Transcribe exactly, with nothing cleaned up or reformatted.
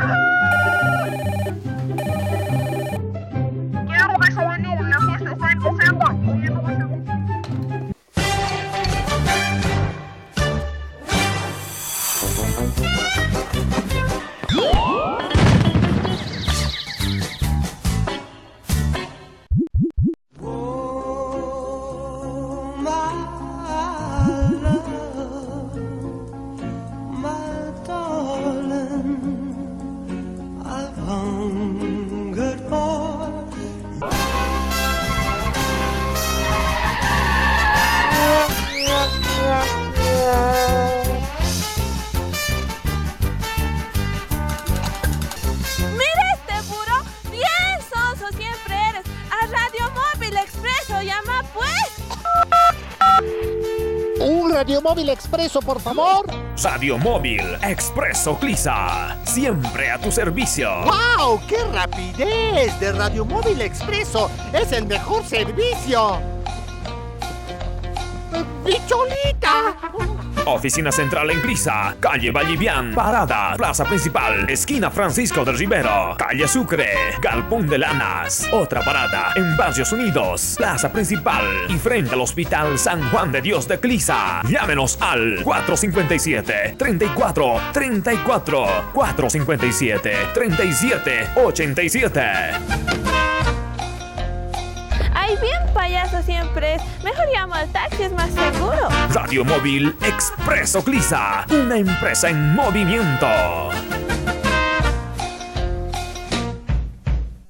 Quiero desayuno, la fiesta está empezando. Quiero desayuno. Radio Móvil Expreso, por favor. Radio Móvil Expreso Clisa, siempre a tu servicio. ¡Wow! ¡Qué rapidez de Radio Móvil Expreso! ¡Es el mejor servicio! ¡Bicholita! Oficina central en Clisa, calle Vallivian, parada, plaza principal, esquina Francisco del Rivero, calle Sucre, Galpón de Lanas. Otra parada en Barrios Unidos, plaza principal y frente al Hospital San Juan de Dios de Clisa. Llámenos al cuatro cinco siete, treinta y cuatro, treinta y cuatro, cuatro cinco siete, treinta y siete, ochenta y siete. Ay, bien payaso siempre es. Mejor llamo al taxi, es más seguro. Radio Móvil Expreso Clisa, una empresa en movimiento.